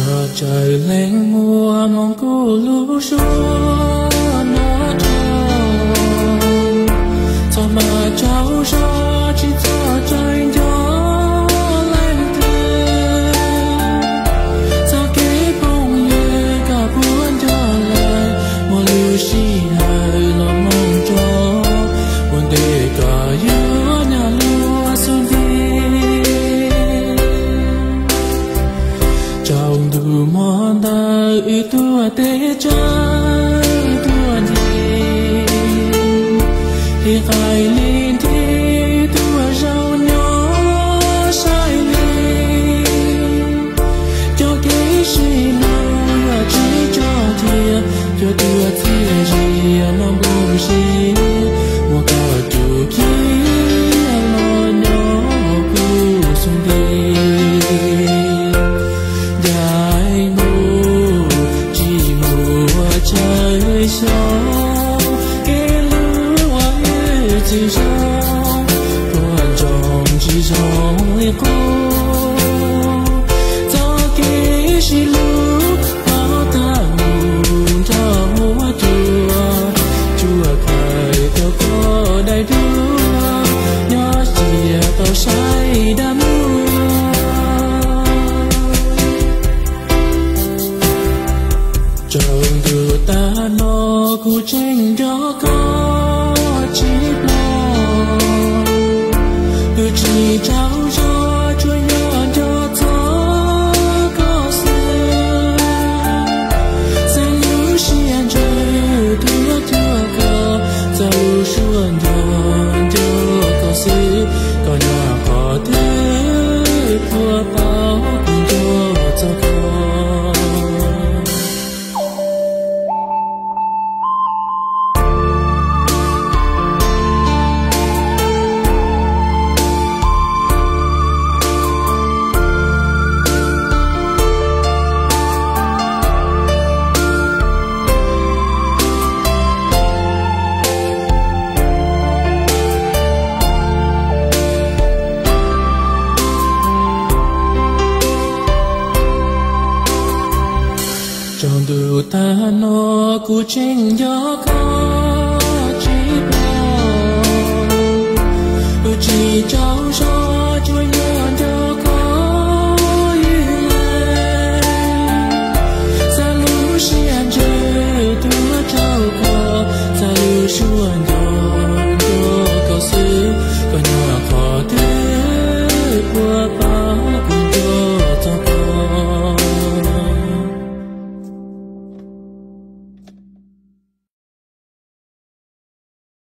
trời lên mùa mong cô lũ số nó tròn sao mà cháu cho chỉ cho trời gió lên thương sao kế bông như cả buồn cho lời một lưu si hài lo mong cho buồn để cả giữa nhà lúa xuân đi trong đủ món đời ý tua tê trái tua thì ai lên thì tua rau nhỏ sai lên cho cái gì nào chỉ cho thiệt cho tua thiệt gì nó buồn gì một cờ chủ kia lo nhỏ cứ xuống đi trời sâu cái lúa như chỉ sâu tuần tròn chỉ sâu cô cho cái gì lúa có ta buồn cho múa chùa khởi tao có đầy đua nhỏ chia tao say đắm trời đưa ta nó cu tranh đó có chỉ lo từ chỉ cháu cho chúa nhỏ cho gió có xưa sang lũ xiên trời thưa thưa cờ sang lũ xuân nhọn cho có xưa có nhỏ có thế thua bao cùng cho con trong đời ta nó cu tranh gió có